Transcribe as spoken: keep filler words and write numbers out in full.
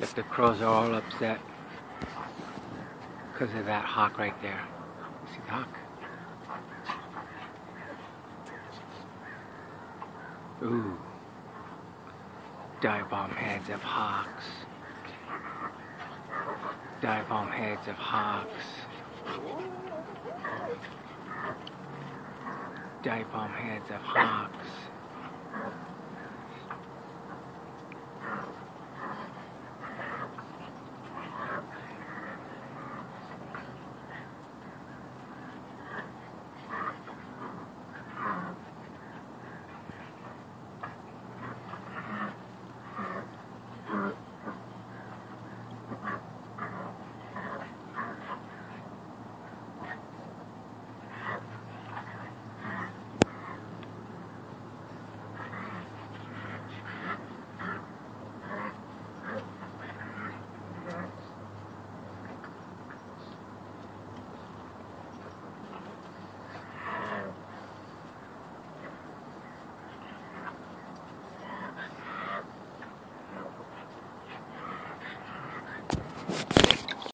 But the crows are all upset because of that hawk right there. You see the hawk? Ooh. Divebomb heads of hawks. Divebomb heads of hawks. Divebomb heads of hawks.